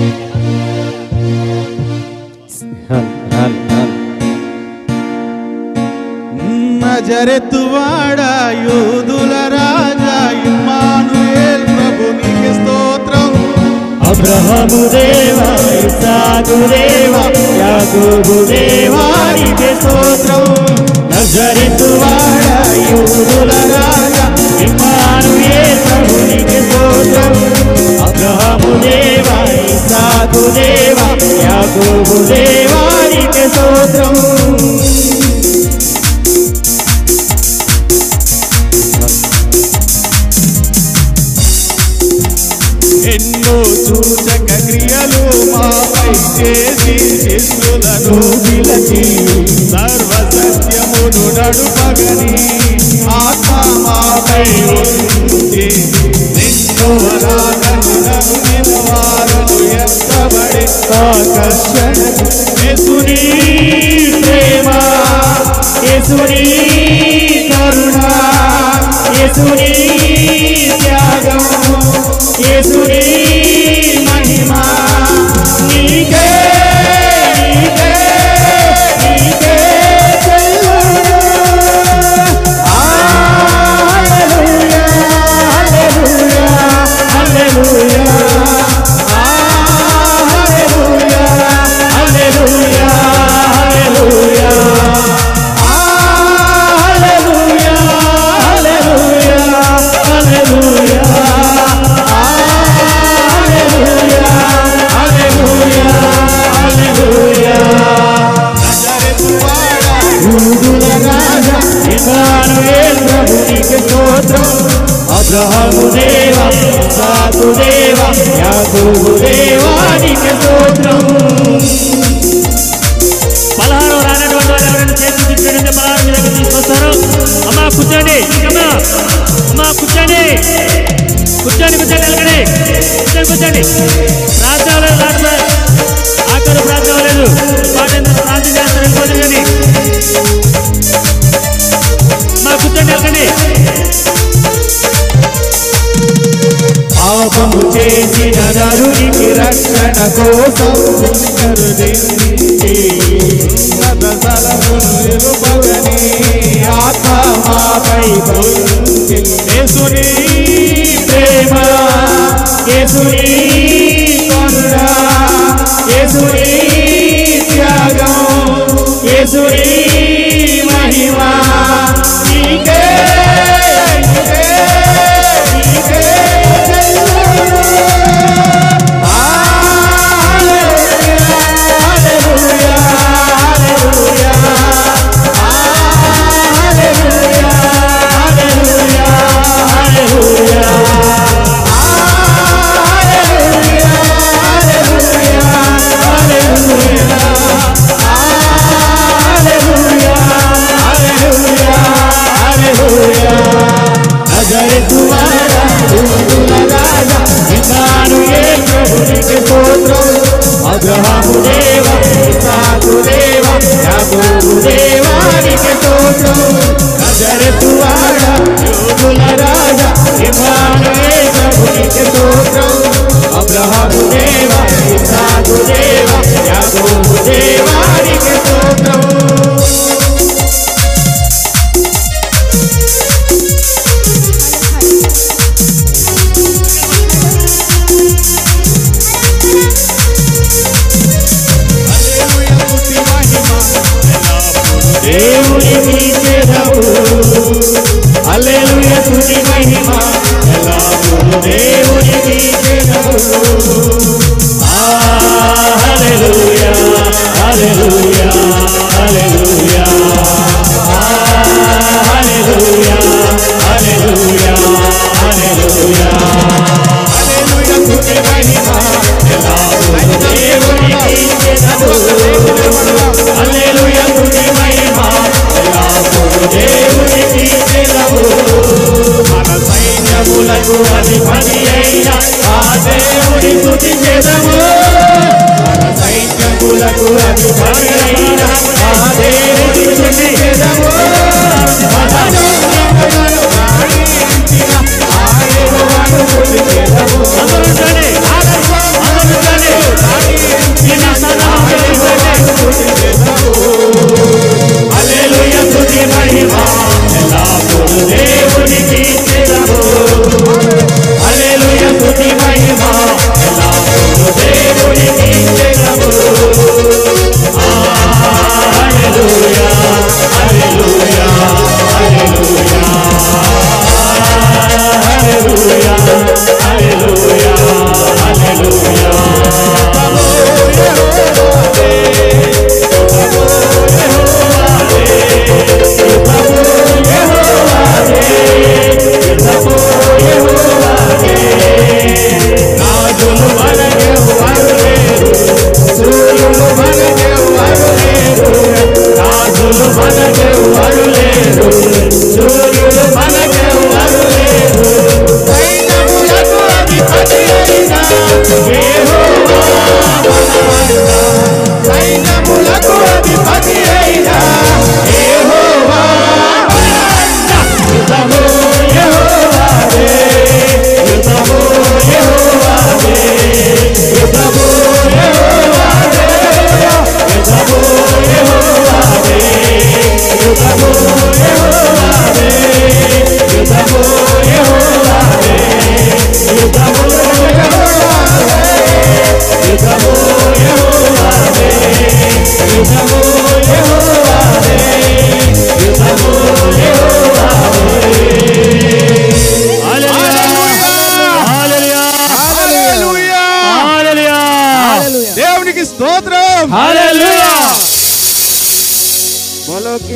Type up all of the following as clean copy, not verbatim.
నజరెతువాడా యూదుల రాజా ఇమ్మానుయేల్ ప్రభునికి స్తోత్రం. అబ్రహాము దేవా ఇస్సాకు దేవా యాకోబు దేవా నీకే స్తోత్రం. నజరెతువాడా యూదుల రాజా ఇమ్మానుయేల్ ప్రభునికి స్తోత్రం. అబ్రహాము దేవా ఇస్సాకు దేవా యాకోబు దేవా నీకే స్తోత్రం. ఎన్నో సూచక క్రియలు మాపై చేసి శిష్యులను పిలిచి సర్వ సత్యమును నడుపగని ఆత్మ మాపై ఉంచి నిన్ను వరాలను నమ్మిన వారను ఎత్తబడి ఆకర్షణ. యేసుని ప్రేమ, యేసుని కరుణ, యేసుని త్యాగం, యేసుని మహిమా నీకే నీకే నీకే చెల్లును. హల్లెలూయా హల్లెలూయా హల్లెలూయా హల్లెలూయా హల్లెలూయా హల్లెలూయా హల్లెలూయా హల్లెలూయా అబ్రహాము దేవా ఇస్సాకు దేవా యాకోబు దేవా నీకే స్తోత్రం. 16 రానటువంటి వాళ్ళు ఎవరైనా చేతులు తిప్పేటంటే 16 మీ దగ్గర తీసుకొస్తారు. అమ్మా కూర్చోండి, అమ్మా కూర్చోండి కూర్చోండి కూర్చోండి వెళ్ళకండి, కూర్చోండి. ప్రార్థన లేదు, ఆఖరు ప్రార్థన లేదు. పాట ఎంత ప్రార్థన చేస్తారు వెళ్ళిపోతుంది కానీ అమ్మా కూర్చోండి వెళ్ళకండి. పాపము చేసిన నరునికి రక్షణ కోసం ఉన్నత స్థలమును ఎరుపగని ఆత్మ మాపై ఉంచి యేసుని ప్రేమ, యేసుని కరుణ, యేసుని త్యాగం, యేసుని మహిమా నీకే నీకే నీకే చెల్లును. హల్లెలూయా హల్లెలూయా హల్లెలూయా హల్లెలూయా హల్లెలూయా హల్లెలూయా హల్లెలూయా హల్లెలూయా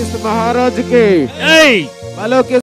क्रिस्त महाराज के जय बालों के